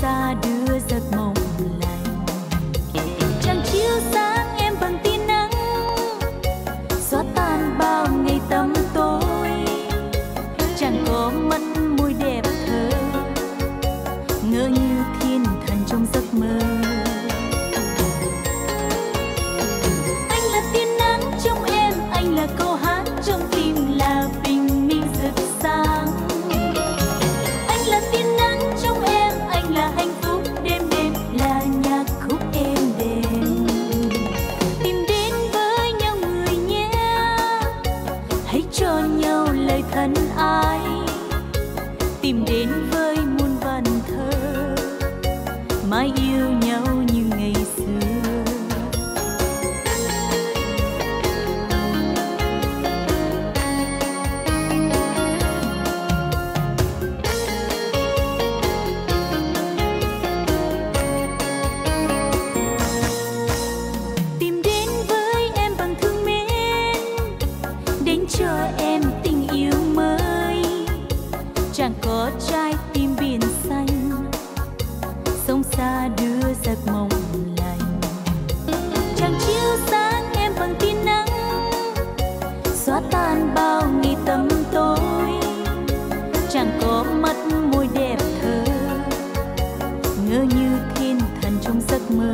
xa đưa giấc mộng lành. Chẳng chiếu sáng em bằng tia nắng, xóa tan bao ngày tăm tối. Chẳng có mắt môi đẹp thơ, ngỡ như thiên thần trong giấc mơ. Anh là tia nắng trong em, anh là câu hát trong tim, là bình minh rực sáng. Anh là tia nắng trong em, anh là hạnh phúc đêm đêm, là nhạc khúc êm đềm. Tìm đến với nhau người nhé, hãy cho nhau lời thân ái. Tìm đến với muôn vàn thơ, mãi yêu nhau như ngày xưa. Tìm đến với em bằng thương mến, đến cho em tình yêu mới. Chẳng có trái tim biển xanh, sông xa đưa giấc mộng lành. Chẳng chiếu sáng em bằng tia nắng, xóa tan bao ngày tăm tối. Chẳng có mắt môi đẹp thơ, ngỡ như thiên thần trong giấc mơ.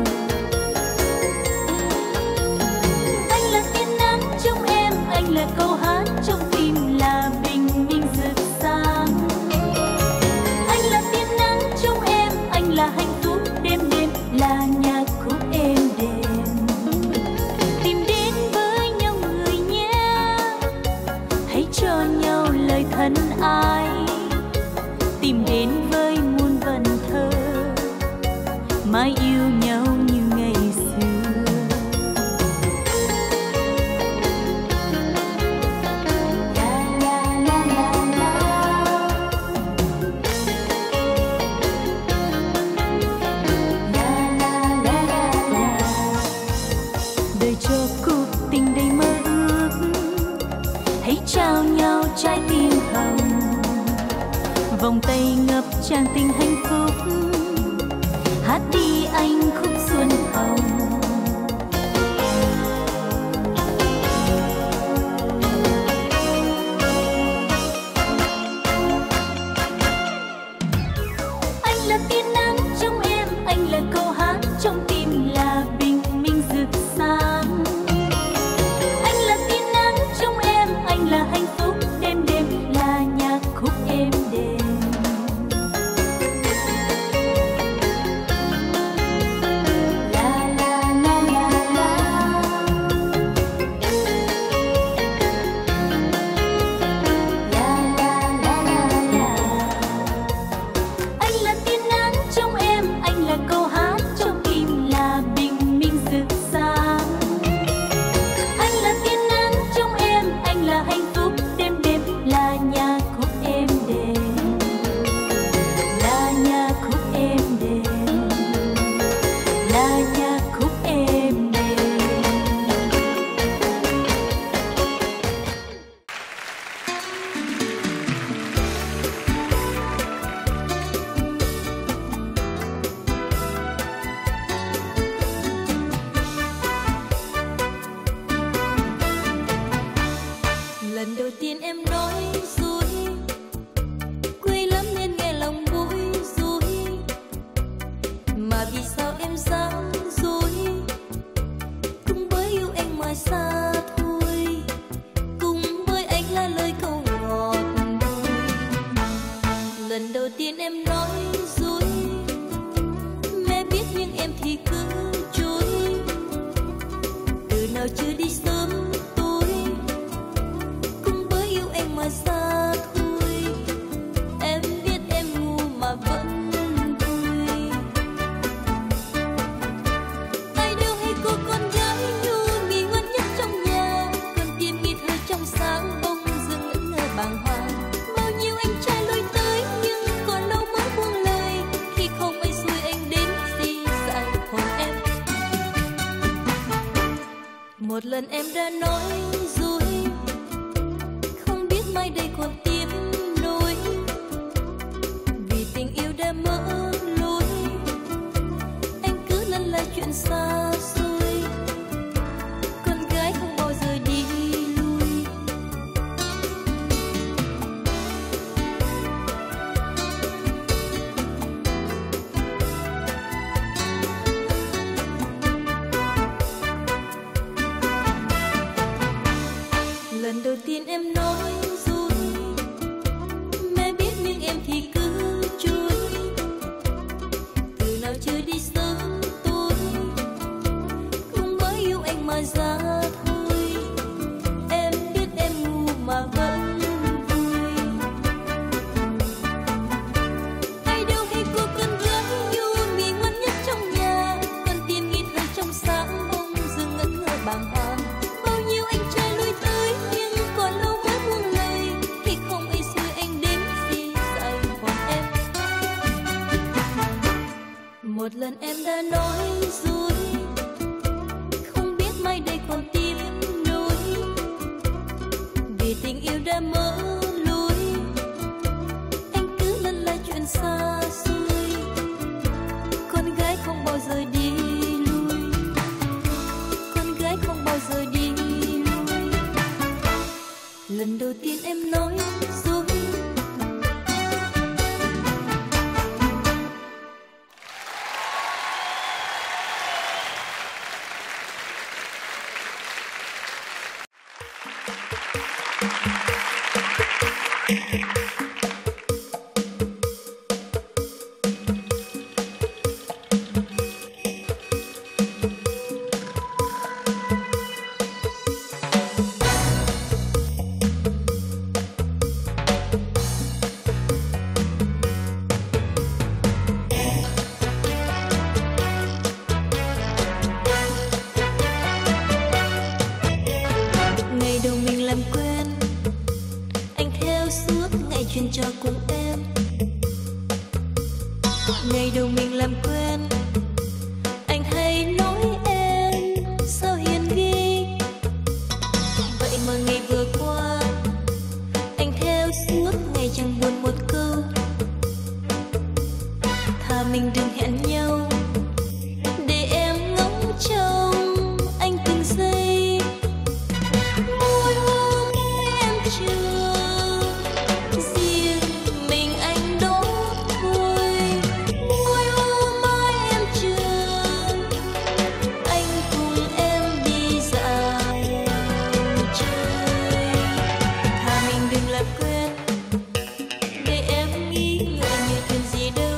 Anh là tia nắng trong em, anh là câu hát trong tim, là bình minh rực sáng. Anh là tia nắng trong em, anh là hạnh phúc đêm đêm, là nhạc khúc êm đềm. Tìm đến với nhau người nhé, hãy cho nhau lời thân ái. Tìm đến với muôn vần thơ, mãi yêu nhau như ngày xưa. Đời cho cuộc tình đầy mơ ước, hãy trao nhau trái tim hồng. Vòng tay ngập tràn tình hạnh phúc, hát đi anh khúc xuân hồng. Anh là tia nắng trong em, anh là câu hát trong tim, là bình minh rực sáng. Anh là tia nắng trong em, anh là hạnh phúc đêm đêm, là nhạc khúc êm đềm. Lần đầu tiên em nói dối, quê lắm nên nghe lòng bối rối. Mà vì sao em dám dối, cũng bởi yêu anh mà xa thôi, cũng bởi anh là lời câu ngọt môi. Lần đầu tiên em nói dối, mẹ biết nhưng em thì cứ chối. Từ nào chưa đi sớm mà xa thôi, em biết em ngu mà vẫn vui. Ai đâu hay cô con gái nhu mì ngoan nhất trong nhà, con tim nghi thơ trong sáng bông dưng ngẩn ngơ bàng hoàng. Bao nhiêu anh trai lôi tới nhưng còn lâu mới buông lời, khi không ai xui anh đến gì dại hồn em. Một lần em đã nói dối, mai đây còn tiếp nối, vì tình yêu đã mỡ lối. Một lần em đã nói dối, không biết mai đây còn tiếp nối, vì tình yêu đã mở lối, anh cứ lân la chuyện xa xôi. Con gái không bao giờ đi lui, con gái không bao giờ đi lui. Lần đầu tiên em nói dối. Ngày đầu mình làm quen, anh hay nói em sao hiền ghê. Vậy mà ngày vừa qua, anh theo suốt ngày chẳng buồn một câu. Thà mình đừng hẹn nhau, để em ngóng trông anh từng giây. Mỗi hôm em chờ, riêng mình anh đó thôi. Mỗi hôm em chờ, anh cùng em đi dạo chơi. Thà mình đừng làm quen, để em nghĩ ngợi nhiều chuyện gì đâu.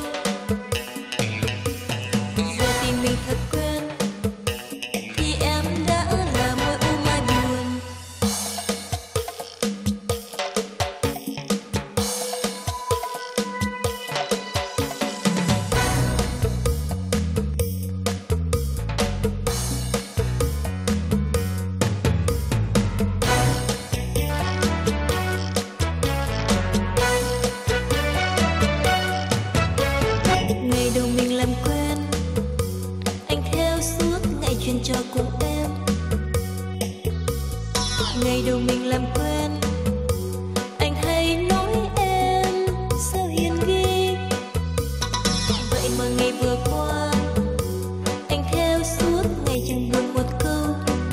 Giờ tìm mình thật quen, thì em đã là môi u mai buồn. Ngày đầu mình làm quen, anh theo suốt ngày chuyện trò cùng em. Ngày đầu mình làm quen, anh hay nói em sao hiền ghê. Vậy mà ngày vừa qua, anh theo suốt ngày chẳng buồn một câu.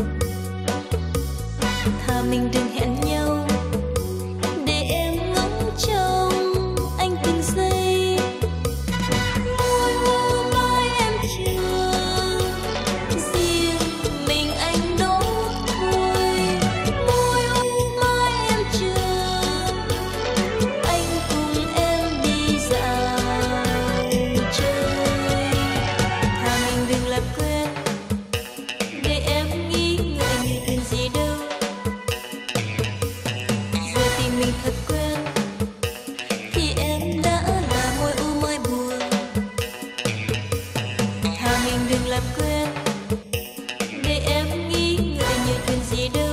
Thà mình đừng hẹn nhau, để em ngóng trông anh từng giây. Mỗi hôm em chờ, riêng mình anh đó thôi. Mỗi hôm em chờ, anh cùng em đi dạo chơi. Thà mình đừng làm quen, để em nghĩ ngợi nhiều chuyện gì đâu. Giờ tìm mình thật quen, thì em đã là môi u mai buồn. Thà mình đừng làm quen, để em nghĩ ngợi nhiều chuyện gì đâu.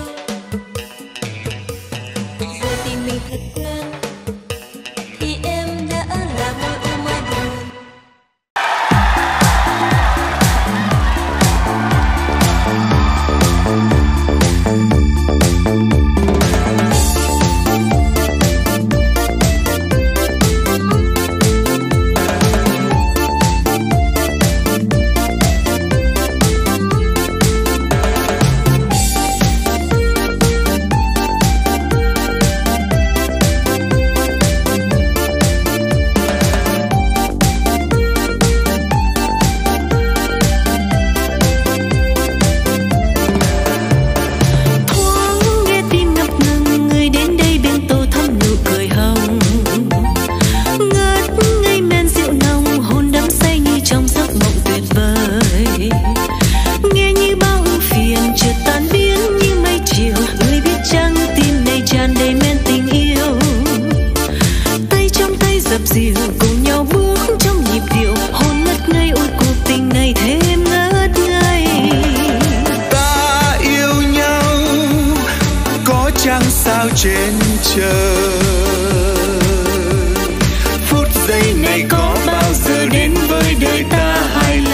Giờ tìm mình thật quen, thì em đã là môi u mai buồn. Thoáng nghe tim ngập ngừng, người đến đây bên tô thắm nụ cười hồng. Ngất ngây men rượu nồng, hôn đắm say như trong giấc mộng tuyệt vời. Nghe như bao ưu phiền chợt tan biến như mây chiều. Người biết chăng tim này tràn đầy men tình yêu. Tay trong tay dập dìu, cùng nhau bước trong nhịp điệu. Hôn ngất ngây, ôi cuộc tình này thêm ngất ngây. Ta yêu nhau có chăng sao trên trời. Phút giây này có bao giờ đến với đời ta hai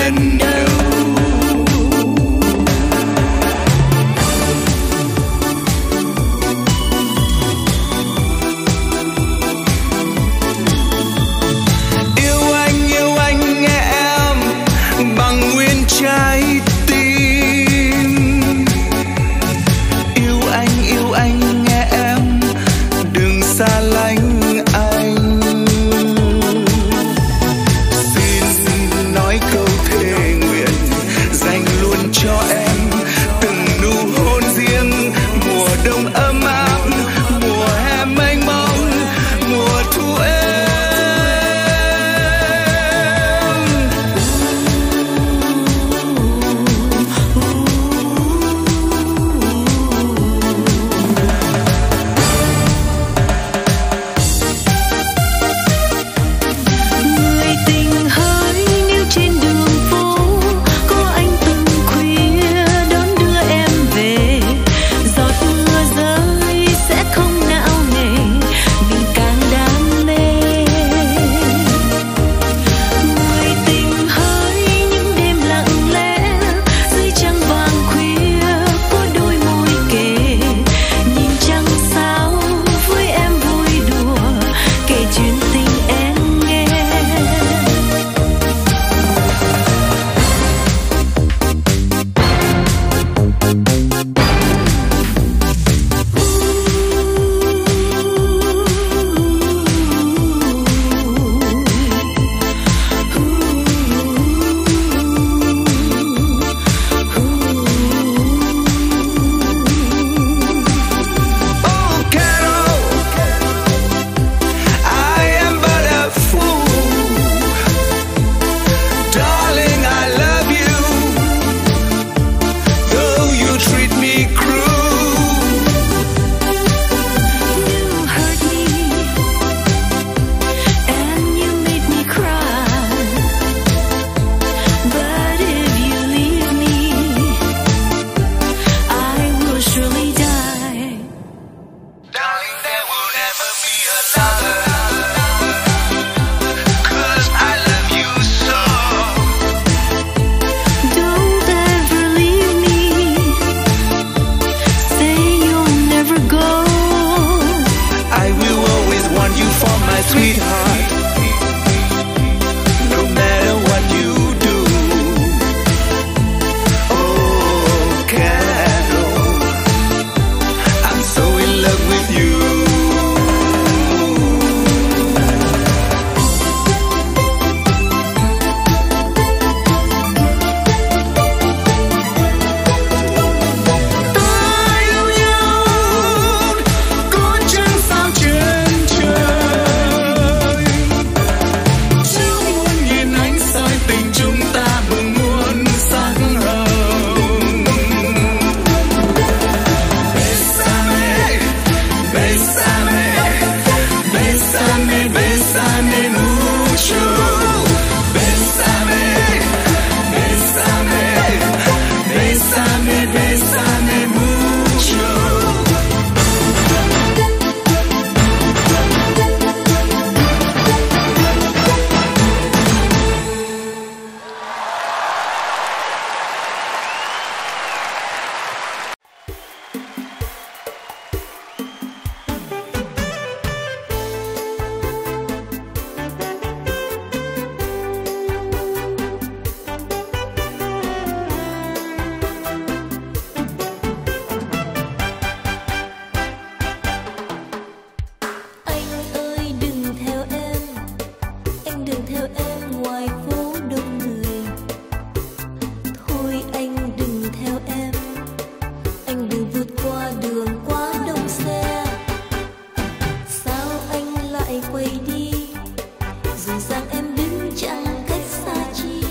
đừng theo em ngoài phố đông người. Thôi anh đừng theo em, anh đừng vượt qua đường quá đông xe. Sao anh lại quay đi, dù rằng em đứng chẳng cách xa chi.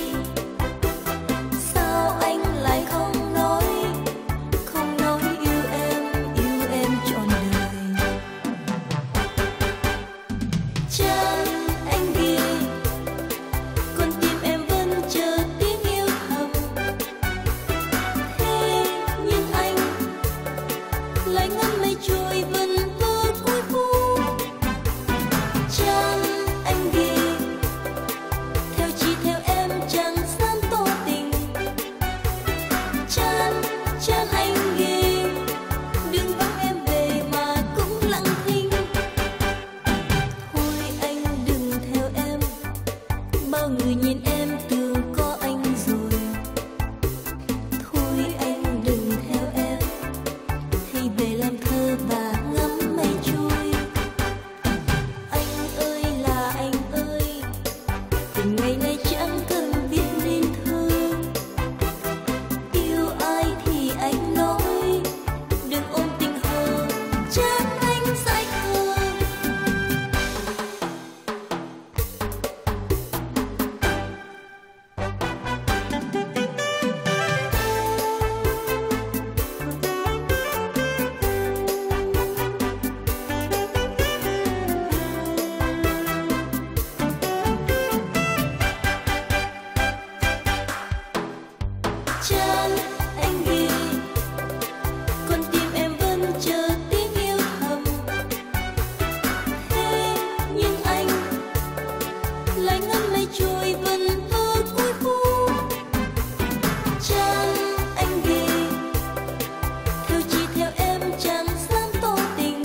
Sao anh lại không nói yêu em trọn đời. Chân anh ghi, con tim em vẫn chờ tiếng yêu thầm. Thế nhưng anh lại ngắm mây trôi vần vơ cuối phố. Chân anh ghi, theo chỉ theo em chẳng dám tỏ tình. Chân anh ghi, đừng vắng em về mà cũng lặng thinh. Thôi anh đừng theo em, bao người nhìn em tưởng có anh rồi. Thôi anh đừng theo em, hãy về làm thơ và ngắm mây trôi. Anh ơi là anh ơi, tình ngày nay chẳng cần viết nên thơ. Yêu ai thì anh nói, đừng ôm tình hờ, chắc anh dại khờ. Chân anh ghi, con tim em vẫn chờ tiếng yêu thầm. Thế nhưng anh lại ngắm mây trôi vần vơ cuối phố. Chân anh ghi, theo chỉ theo em chẳng dám tỏ tình.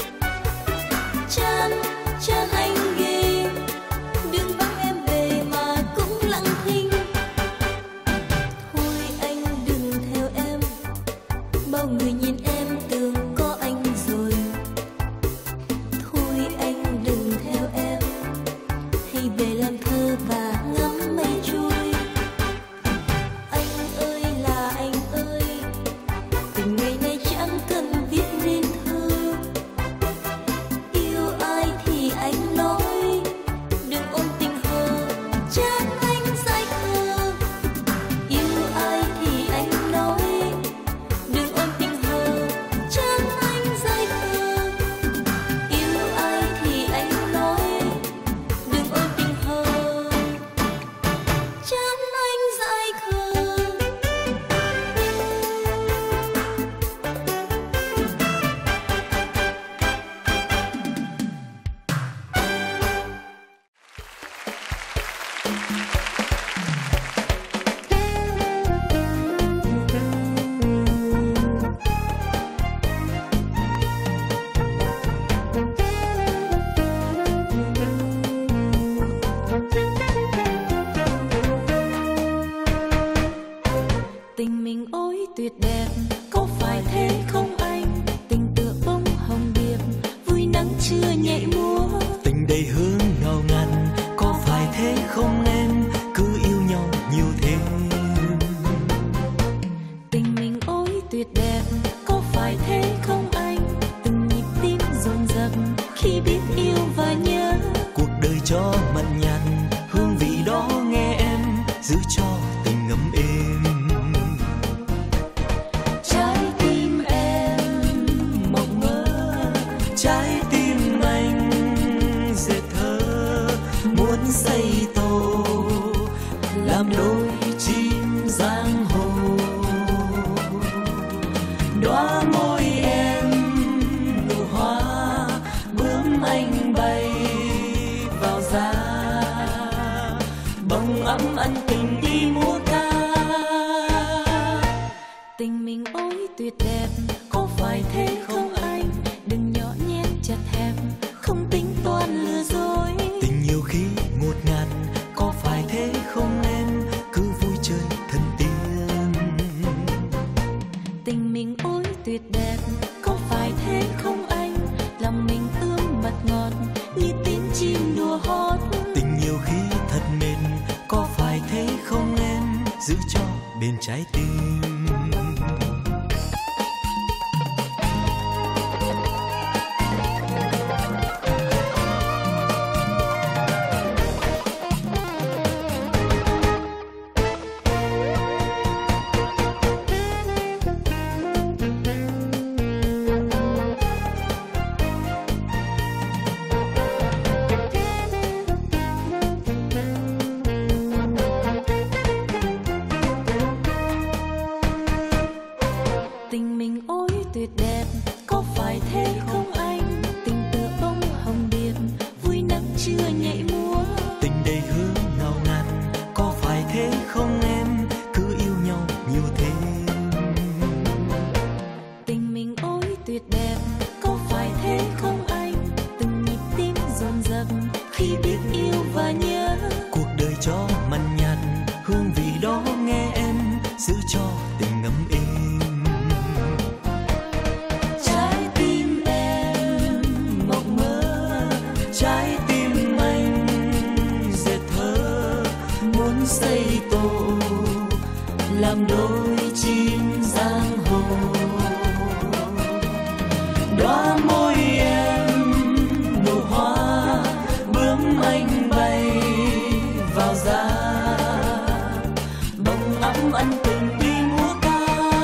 Chân anh ghi, đừng vắng em về mà cũng lặng thinh. Thôi anh đừng theo em, bao người nhìn em tưởng có anh rồi. Thôi anh đừng theo em, hãy về làm thơ và ngắm mây trôi. Anh ơi là anh ơi, tình ngày nay chẳng cần viết nên thơ. Yêu ai thì anh nói, đừng ôm tình hờ, chắc anh dại khờ. Yêu ai thì anh nói, đừng ôm tình hờ, chắc anh dại khờ. Yêu ai thì anh nói, đừng ôm tình hờ, chắc anh dại khờ. Tình mình ôi tuyệt đẹp, có phải thế không anh? Tình tựa bông hồng điệp, vui nắng trưa nhảy múa. Tình đầy hương ngào ngăn, có phải thế không em? Cứ yêu nhau nhiều thêm. Tình mình ôi tuyệt đẹp, có phải thế không anh? Từng nhịp tim dồn dập khi biết yêu và nhớ. Cuộc đời cho mặn nhạt, hương vị đó nghe em, giữ cho tình ngấm êm. Trái tim em mộng mơ, Trái tim anh dệt thơ, muốn xây tổ làm đôi chim giang hồ. Đóa môi em nụ hoa, bướm anh bay vào ra, bồng ấm ân tình đi múa ca. tình mình ôi tuyệt đẹp, có phải thế không anh? Đừng nhỏ nhen chặt hẹp, không tính toán lừa dối. Tình nhiều khi ngột ngạt, có phải thế không em? Cứ vui chơi thân tiên. Tình mình ôi tuyệt đẹp, có phải thế không anh? Lòng mình ươm mật ngọt như tiếng chim đùa hót. Tình nhiều khi bên trái tim. Tình mình ôi tuyệt đẹp, có phải thế không anh? Tình tựa bông hồng điệp, vui nắng trưa nhảy múa. Tình đầy hương ngào ngạt, có phải thế không em? Cứ yêu nhau nhiều thêm. Tình mình ôi tuyệt đẹp, có phải thế không anh? Từng nhịp tim dồn dập khi biết yêu và nhớ. Cuộc đời cho mặn nhạt, hương vị đó nghe em, giữ cho tình ngấm êm. Trái tim anh dệt thơ muốn xây tổ làm đôi chim giang hồ. Đóa môi em nụ hoa bướm anh bay vào giá, bông ấm anh từng đi múa ca.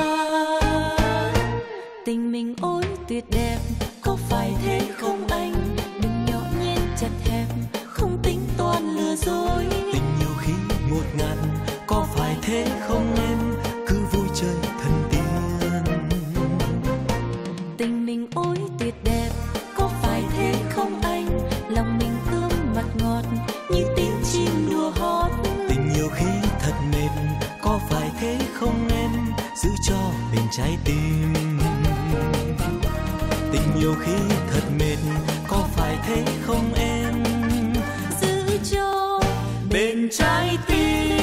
Tình mình ôi tuyệt đẹp, có phải thế không anh? Chặt hẹp, không tính toán lừa dối. Tình nhiều khi ngột ngạt, có phải thế không em? Cứ vui chơi thần tiên. Tình mình ôi tuyệt đẹp, có phải thế không anh? Lòng mình ươm mặt ngọt như tiếng chim đùa hót. Tình nhiều khi thật mệt, có phải thế không em? Giữ cho bên trái tim. Tình nhiều khi thật mệt, có phải thế không em? Giữ cho Bên trái tim.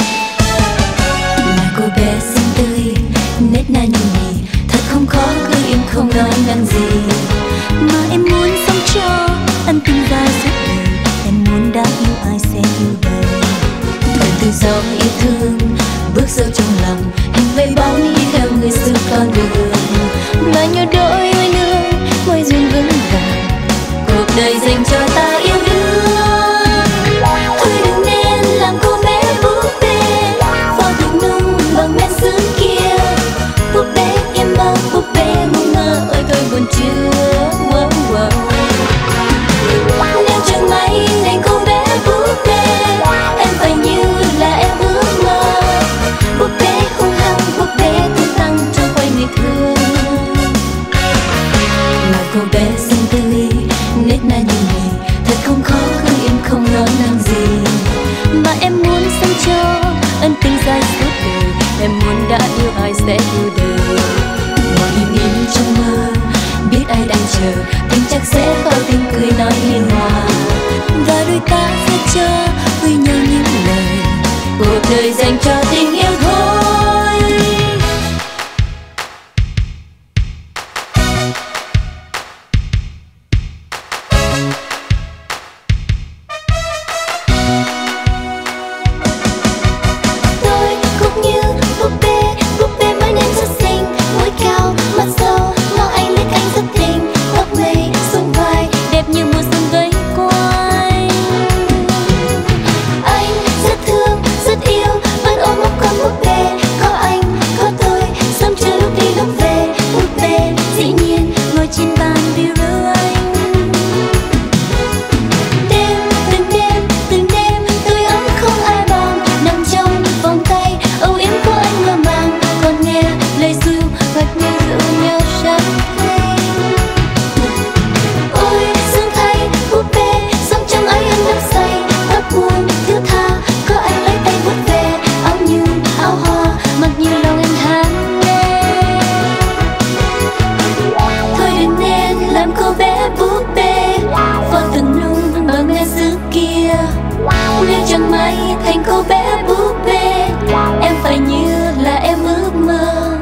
nét na nhung nhì thật không khó cứ nói năng gì, mà em muốn sống cho ân tình dài suốt đời. Em muốn đã yêu ai sẽ yêu đời. Đời tự do yêu thương bước sâu trong lòng, hình vây bóng đi theo người xưa con đường. Và nhớ đôi ơi nương môi duyên vững vàng, cuộc đời dành cho ta yêu đương. Thôi đừng nên làm cô bé búp bê, phò thịt nung bằng men sứ kia. Búp bê em mơ, búp bê ngu ngơ, ôi thôi buồn chưa. Nếu chẳng may thành cô bé búp bê, em phải như là em ước mơ. Búp bê hung hăng, búp bê tung tăng cho quay người thương. Mà cô bé xinh tươi, nết na như mì, thật không khó khi em không nói năng gì. Mà em muốn sống cho ân tình dài suốt đời. Em muốn đã yêu ai sẽ yêu đời. Ngồi im im trong mơ, biết ai đang chờ, tình chắc sẽ có tiếng cười nói hiền hòa. Và đôi ta sẽ cho gửi nhau những lời, cuộc đời dành cho tình yêu thôi. Tôi cũng như búp bê mới nên rất xinh, mũi cao, mắt sâu, ngó anh liếc anh rất tình, tóc mây xuống vai, đẹp như mùa xuân vây quanh. Anh rất thương, rất yêu, vẫn ôm một con búp bê, có anh, có tôi, sớm trưa lúc đi lúc về. Búp bê dĩ nhiên ngồi trên bàn bureau anh. Đêm, từng đêm, tôi ấm không ai bằng, nằm trong vòng tay âu yếm của anh mơ màng, còn nghe lời ru gật nhau dịu nhau rất hay. Ôi sướng thay búp bê, sống trong ái anh đắm say, tóc buồn thứ tha, có anh lấy tay vuốt về, áo nhung áo hoa mặc như lòng anh ham mê. Thôi đừng nên làm cô bé búp bê, phò từng nung bằng men sứ kia. Nếu chẳng may thành cô bé búp bê, em phải như là em ước mơ.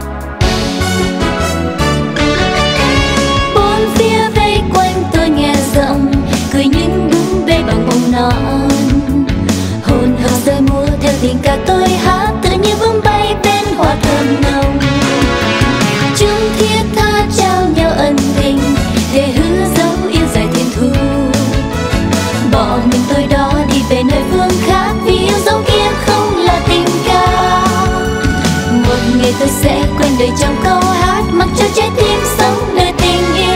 Bốn phía vây quanh tôi nghe giọng cười những búp bê bằng bông non. Hồn hợp rơi múa theo tình ca tôi hát, tự như bướm bay bên hoa thơm nồng. Chúng thiết tha trao nhau ân tình, thề hứa dấu yêu dài thiên thu. Bỏ mình tôi đó đi về nơi phương khác, vì yêu dấu kia không là tình ca. Một ngày tôi sẽ quên đời trong câu hát, mặc cho trái tim sống nơi tình yêu.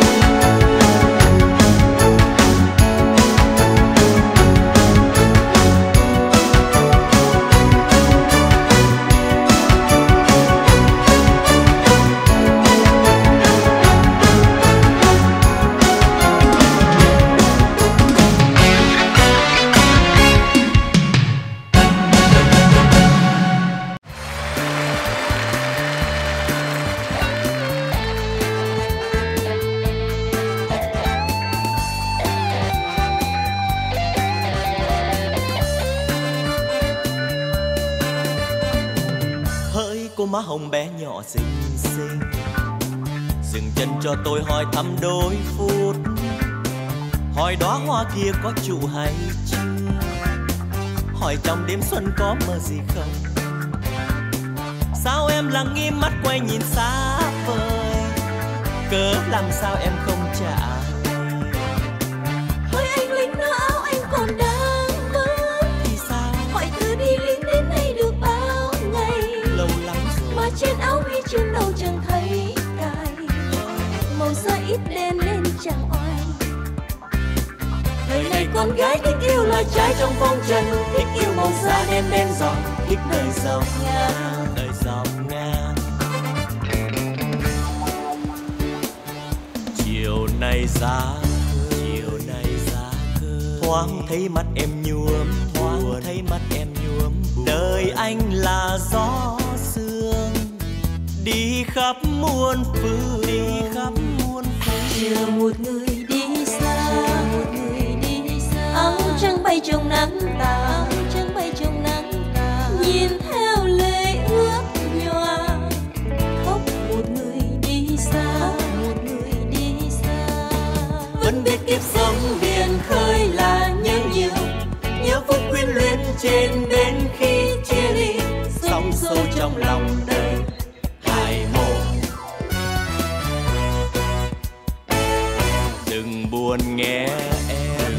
Cô má hồng bé nhỏ xinh xinh, dừng chân cho tôi hỏi thăm đôi phút, hỏi đóa hoa kia có trụ hay chưa, hỏi trong đêm xuân có mơ gì không. Sao em lặng im mắt quay nhìn xa vời, cớ làm sao em không trả lời. Hỏi anh lính nó áo anh còn đang mơ, Thì sao hỏi thử đi lính đến nay được bao ngày, lâu lắm rồi mà trên áo huy chương đâu chẳng thấy cài, màu da ít đen lên chẳng oai. Thời này con gái thích yêu là trái trong phong trần, thích yêu màu da đen đen giọt, thích đời giàu ngang, đời giàu ngang. Chiều nay giá thoáng thấy mắt em nhuốm, thoáng thấy mắt em nhuốm. Đời anh là gió sương, đi khắp muôn phương, đi khắp muôn phương. Chờ một người đi xa, áo trắng bay trong nắng tà, nhìn theo lời ước nhòa. Khóc một người đi xa, trong lòng đời. 21 đừng buồn nghe em,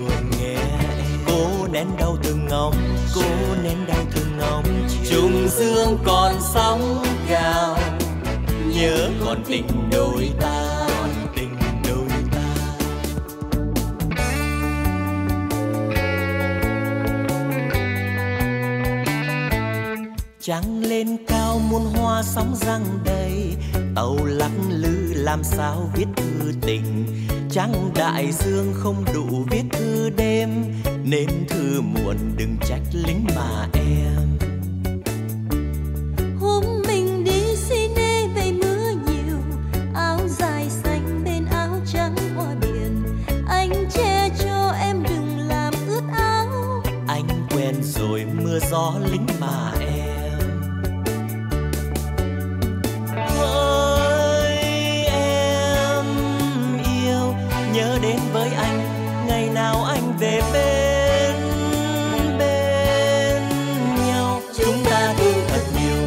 cố nén đau từng ngóng, trùng dương còn sóng cao, nhớ còn tình đôi ta. Trăng lên cao muôn hoa sóng răng đầy, tàu lắc lư làm sao viết thư tình. Trăng đại dương không đủ viết thư đêm, nên thư muộn đừng trách lính mà em. Hôm mình đi xin ê về mưa nhiều, áo dài xanh bên áo trắng hoa biển. Anh che cho em đừng làm ướt áo. Anh quen rồi mưa gió lính mà em. Nhớ đến với anh ngày nào anh về bên nhau, chúng ta thương thật nhiều.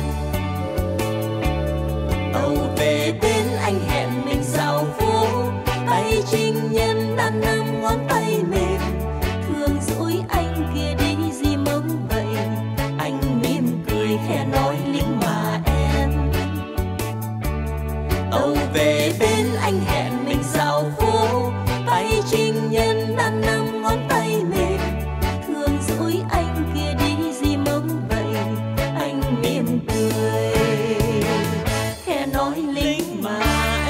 Tàu về bên anh hẹn mình dạo phố, tay trinh nhân đan năm ngón tay mềm. Thương dỗi anh kia đi gì mong vậy, anh mỉm cười khẽ nói lính mà em. Tàu về bên anh hẹn mình dạo phố, tay trinh nhân đan năm ngón tay mềm. Thương dỗi anh kia đi gì mong vậy, anh mỉm cười khẽ nói lính mà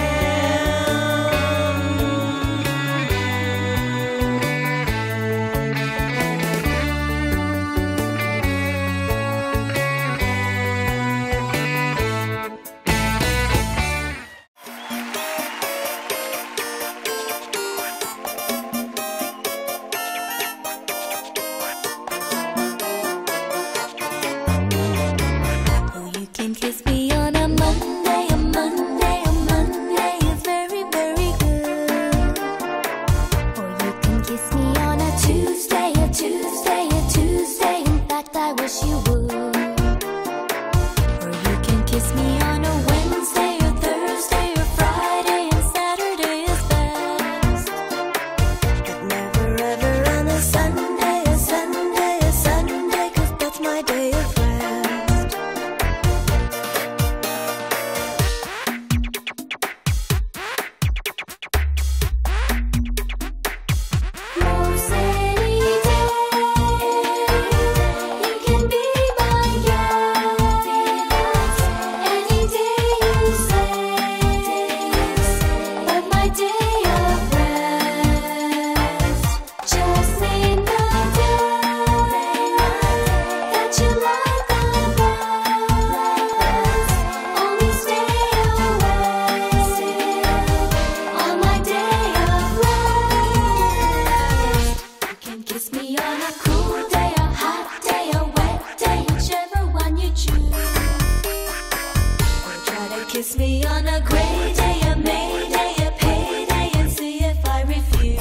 kiss me on a gray day, a May day, a payday, and see if I refuse.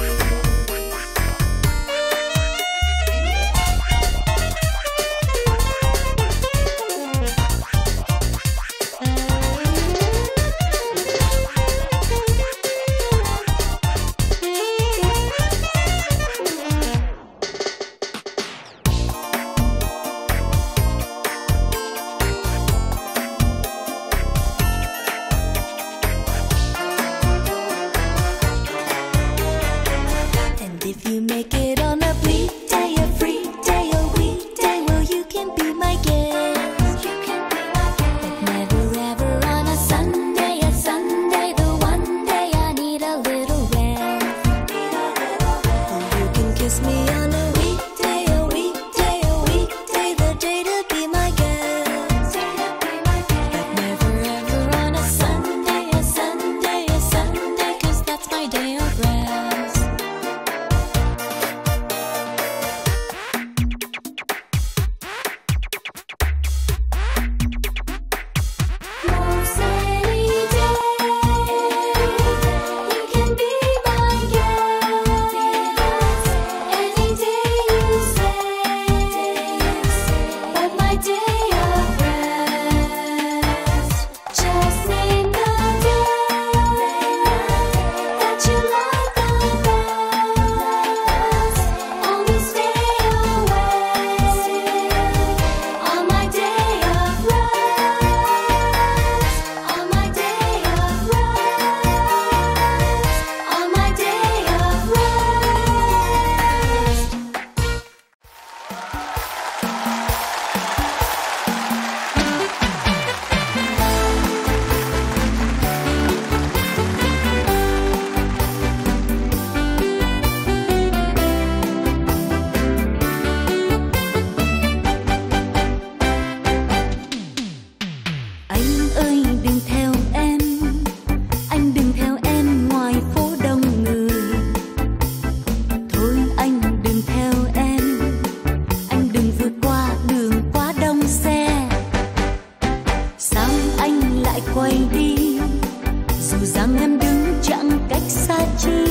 quay đi, dù rằng em đứng chẳng cách xa chi.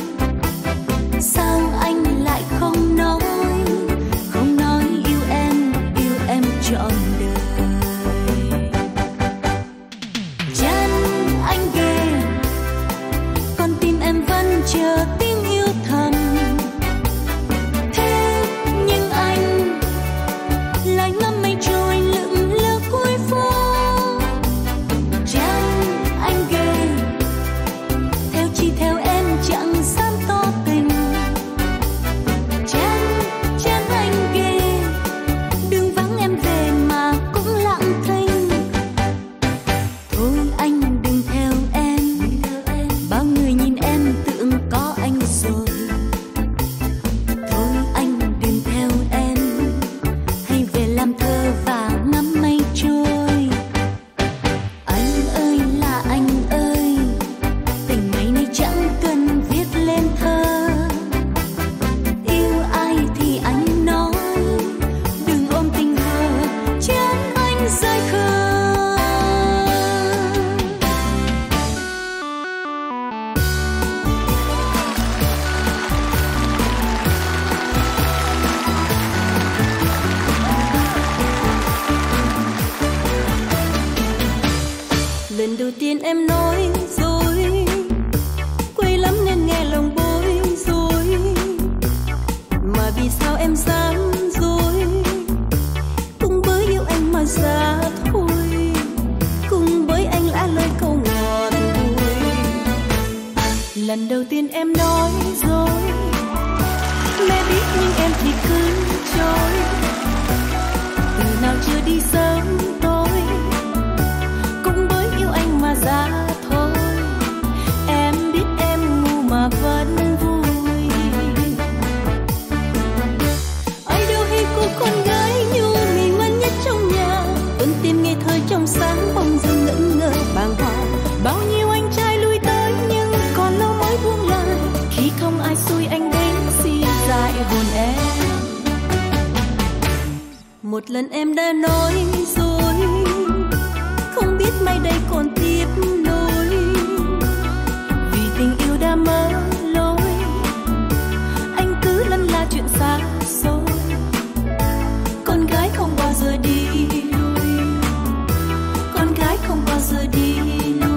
Sao anh lại không nói yêu em trọn đời. Chán anh ghê, con tim em vẫn chờ tiếng yêu thầm. Thế nhưng anh lại ngắm mây trôi lững lờ cuối phố. Chán anh ghê, theo chi theo em chẳng dám tỏ tình. Chán anh ghê, đừng vắng em về mà cũng lặng thinh. Thôi anh đừng theo em, bao người nhìn em tưởng có anh rồi. Thôi anh đừng theo em, hay về làm thơ và ngắm mây trôi. Anh ơi là anh ơi, tình ngày này chẳng cần viết lên thơ. Yêu ai thì anh nói, đừng ôm tình hờ, chán anh rơi khờ. Lần đầu tiên em nói dối, quê lắm nên nghe lòng bối rối. Mà vì sao em dám dối, cũng bởi yêu anh mà ra thôi, cũng bởi anh lã lời câu ngọt bùi. Lần đầu tiên em nói dối, mẹ biết nhưng em thì cứ trôi. Từ nào chưa đi sớm tối, cũng bởi yêu anh mà ra thôi. Em biết em ngu mà vẫn vui. Ai đâu hay cô con gái nhu mì ngoan nhất trong nhà, con tim ngây thơ trong sáng bỗng dưng ngẩn ngơ bàng hoàng. Bao nhiêu anh trai lui tới nhưng còn lâu mới buông lời, khi không ai xui anh đến si dại hồn em. Một lần em đã nói dối, không biết mai đây còn tiếp nối. Vì tình yêu đã mất lối, anh cứ lân la chuyện xa xôi. Con gái không bao giờ đi lui, con gái không bao giờ đi lui.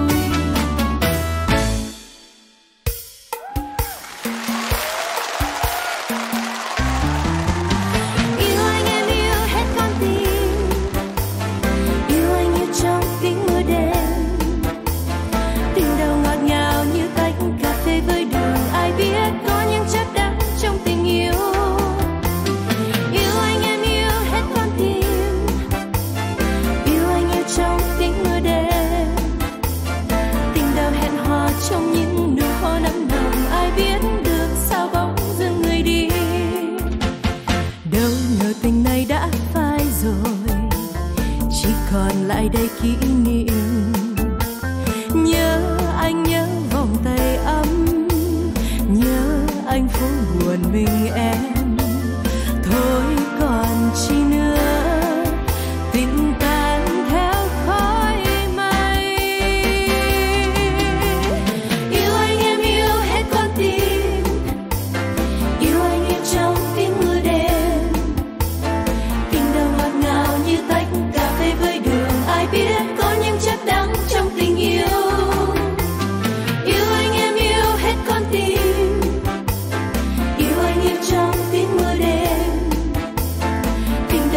Yêu anh em yêu hết con tim, yêu anh yêu trong tiếng mưa đêm. Tình đầu ngọt ngào như tách cà phê với đường, ai biết có những chất đắng trong tình yêu. Yêu anh em yêu hết con tim, yêu anh yêu trong tiếng mưa đêm. Tình đầu hẹn hò trong những nụ hôn nắng nồng, ai biết được sao bóng dưng người đi. Đâu ngờ tình này đã phai rồi, chỉ còn lại đây kỷ niệm. Nhớ anh, nhớ vòng tay ấm, nhớ anh phố buồn mình em. Thôi còn chi nữa, tình tan theo khói mây. Yêu anh em yêu hết con tim, yêu anh yêu trong tiếng mưa đêm. Tình đầu ngọt ngào như tách cà phê với đường, ai biết có những chất đắng trong tình yêu. Yêu anh em yêu hết con tim, yêu anh yêu trong tiếng mưa đêm. Tình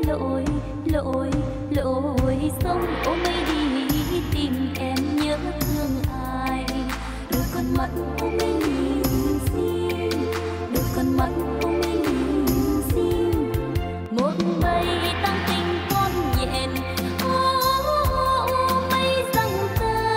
lội lội lội sông, ôm mây đi tìm em nhớ thương ai. Đôi con mắt ôm mây nhìn xin, đôi con mắt ôm mây nhìn xin. Một bầy tăng tình con nhện mây răng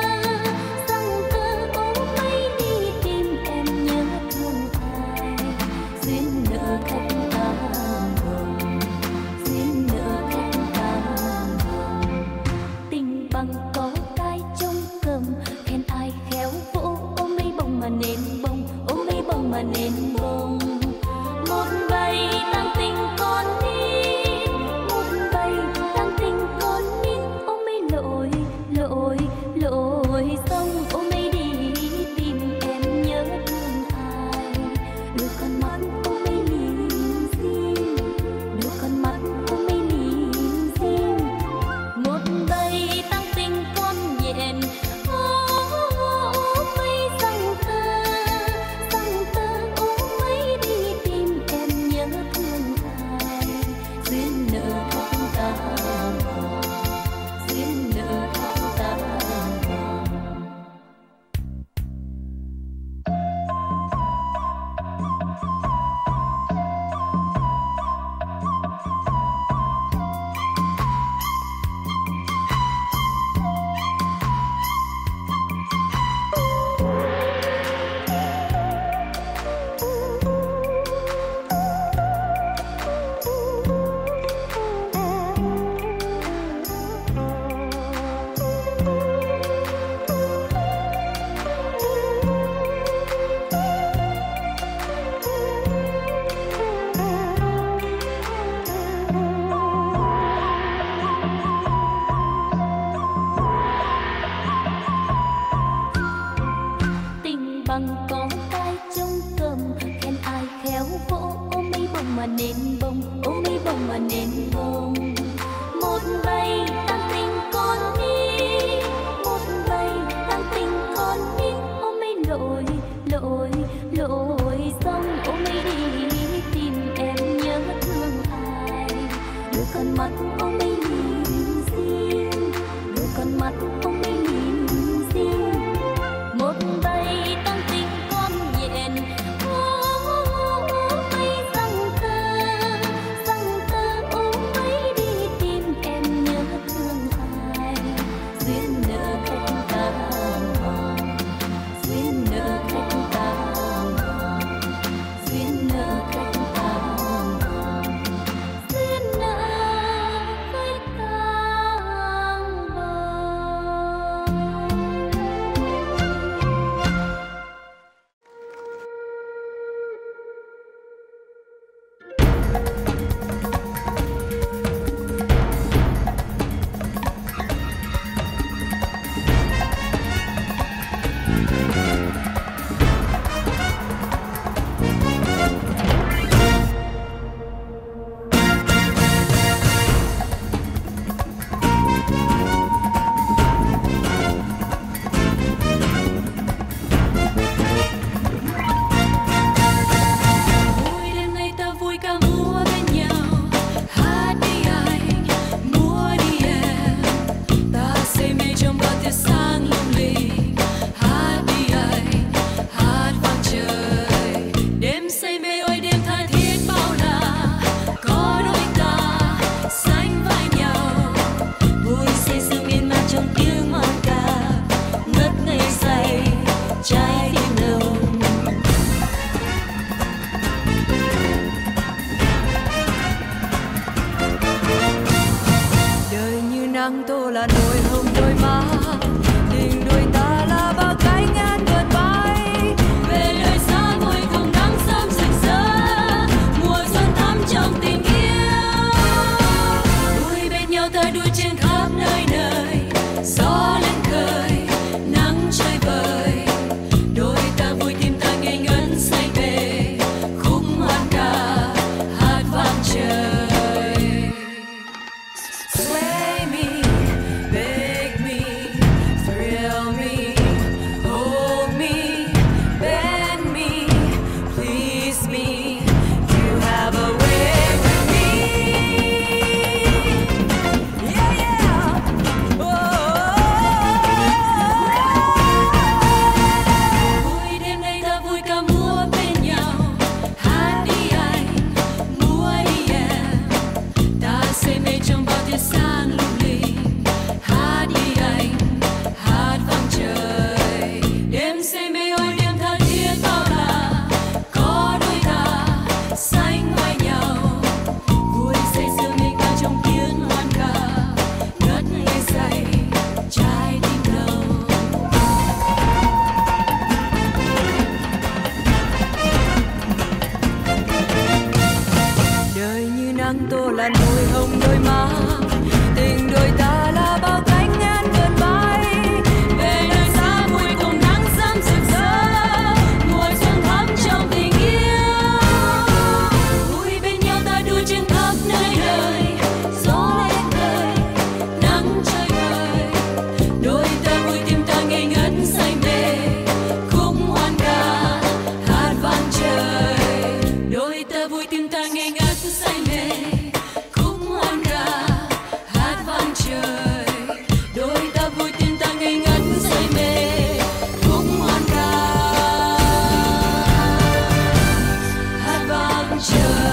tơ ôm mây đi tìm em nhớ thương ai. Duyên nợ cách ta bồng, duyên nợ cách ta bồng. Tình bằng có cái trong cầm, khen ai khéo vỗ, ôm mây bồng mà nên bồng, ôm mây bồng mà nên bồng. Một bầy tăng tình con nít, một bầy tăng tình con nít, ôm mây lội lội lội sông, ôm mây đi tìm em nhớ thương ai. Đôi con mắt ôm mây nhìn xin, đôi con mắt ôm mây nhìn xin. Một bầy tăng tình con nhện mây răng tơ ôm mây đi tìm em nhớ thương ai. Duyên nợ cách ta bồng, duyên nợ cách ta bồng. Tình bằng có cái trong cầm, khen ai khéo vỗ, ôm mây bồng mà nên bồng, ôm mây bồng mà nên bồng. Một bầy tăng tình con nít, một bầy tăng tình con nít, ôm mây lội lội lội sông, ôm mây đi tìm em nhớ thương ai. Đôi con mắt ôm mây nhìn xin, đôi con mắt ôm mây nhìn xin. Một bầy tăng tình con nhện mây răng tơ ôm mây đi tìm em nhớ thương ai. Duyên nợ cách ta bồng, duyên nợ cách ta bồng, duyên nợ cách ta bồng, duyên nợ cách ta Vui đêm nay ta vui ca múa bên nhau, hát đi anh, múa đi em. Ta say mê trong bao tia sáng lung linh, hát đi anh, hát vang trời. Đêm say mê ôi đêm tha thiết bao la, có đôi ta sánh vai nhau. Vui say sưa miên man trong tiếng hoan ca, ngất ngây say trái tim nồng. Đời như nắng tô là đôi hồng đôi má, tình đôi ta là bao cánh ngàn vượt bay. Về nơi xa ngồi cùng nắng sớm rực rỡ, mùa xuân thắm trong tình yêu. Vui bên nhau ta đua trên khắp nơi nơi, gió lên khơi, nắng chơi vơi. Đôi ta vui tim ta ngây ngẩn say mê, khúc hoan ca hát vang trời. Sway me, baby. môi hồng đôi má, tình đôi ta là bao cánh ngàn vườn bay về nơi xa vui cùng nắng sớm rực rỡ, mùa xuân thắm trong tình yêu. Vui bên nhau ta đua trên khắp nơi đời, gió lên đời nắng chơi vơi, đôi ta vui tim ta ngây ngất say mê, khúc hoan ca hát vang trời. Đôi ta vui tim ta ngây ngất say mê, khúc hoan ca hát vang trời. Đôi ta vui tim ta ngây ngất say mê, khúc hoan ca hát vang trời.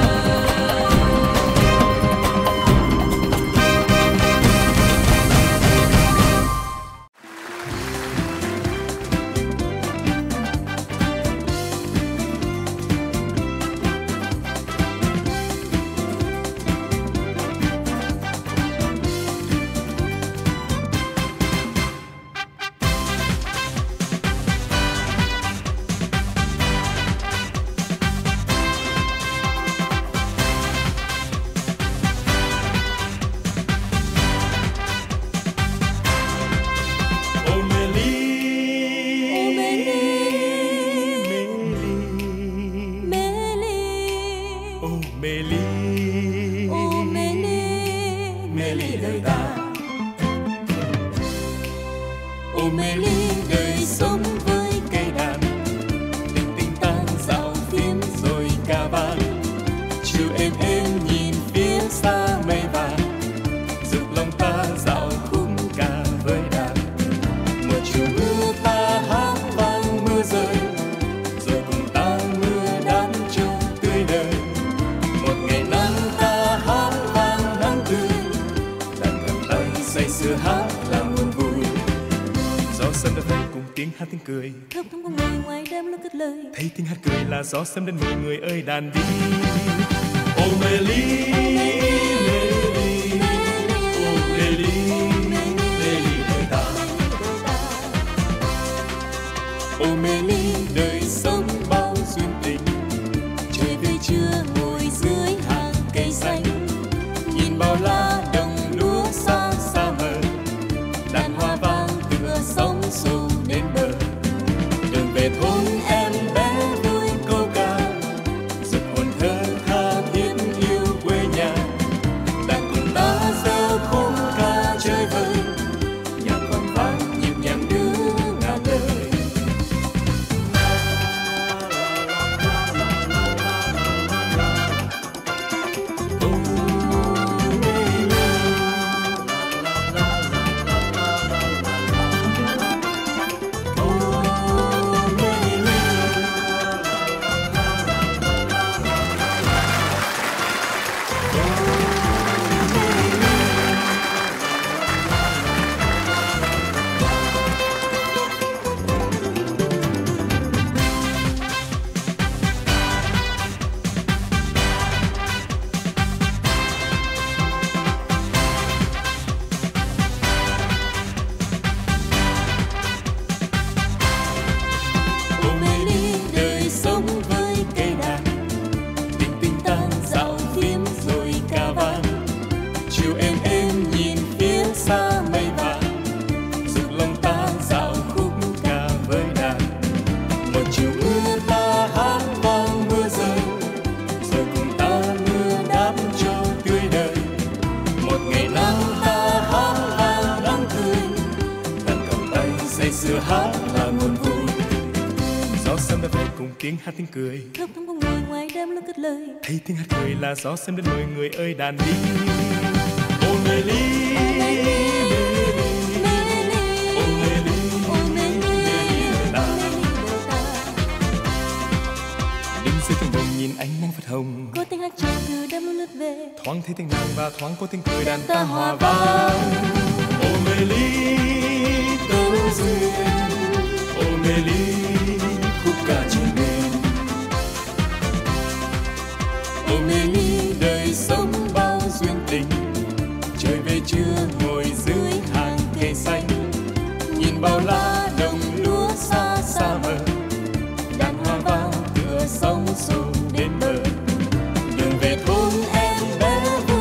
Gió sớm đến mọi người ơi đàn đi. Ô mê ly, mê ly, ô mê ly, mê ly đời ta. Ô mê ly đời sống bao duyên tình, trời về trưa ngồi dưới hàng cây xanh, nhìn bao lá đồng lúa xa xa mờ, đàn hoa vang tựa sóng xô đến bờ. Đường về thôn em bé tiếng hát tiếng cười, khóc thắm cùng ngồi ngoài đêm lúc cất lời. Thấy tiếng hát cười là gió sớm đến mọi người ơi đàn đi. Ô mê ly, ô mê ly ta. Đứng dưới tầng bồng nhìn ánh nắng phật hồng, có tiếng hát chào từ đêm lúc lướt về. Thoáng thấy tiếng nàng và thoáng có tiếng cười đàn ta hòa vang. Ô mê ly tấu duyên, ô mê ly khúc ca trên bên. Ô mê ly đời sống bao duyên tình, trời về trưa ngồi dưới hàng cây xanh, nhìn bao lá đồng lúa xa xa mờ, đàn hoa vang tựa sóng xô đến bờ. Đường về thôn em bé vui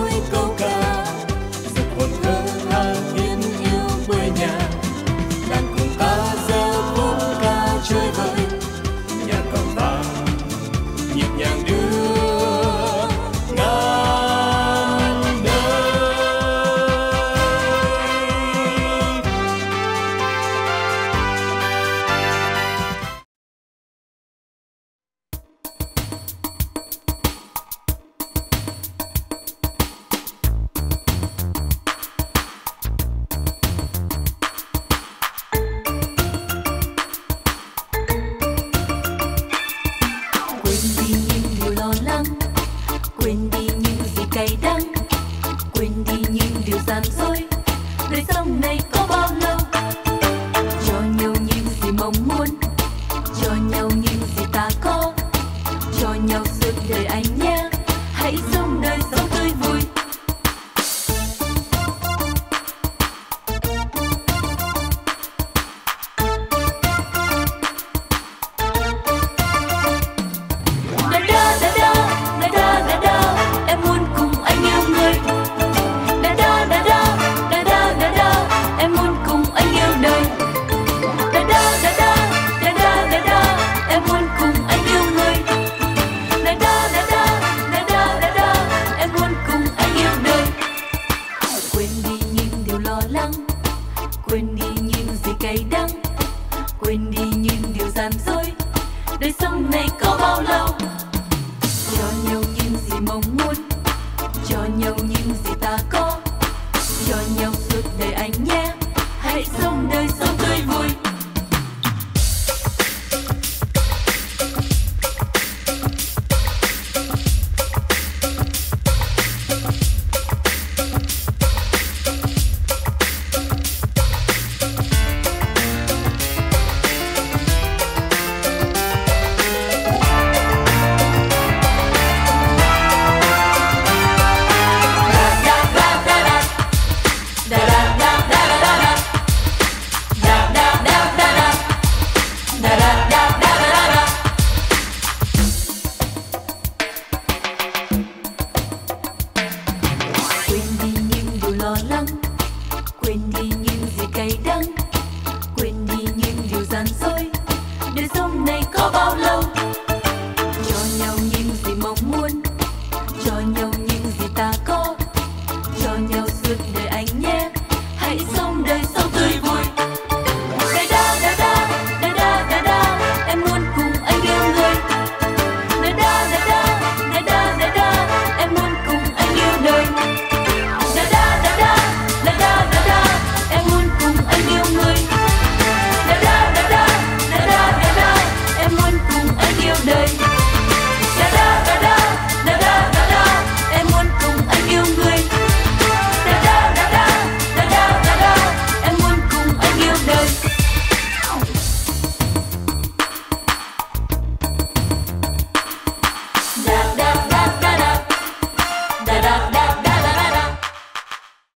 nhau những gì ta có, cho nhau suốt đời anh nhé.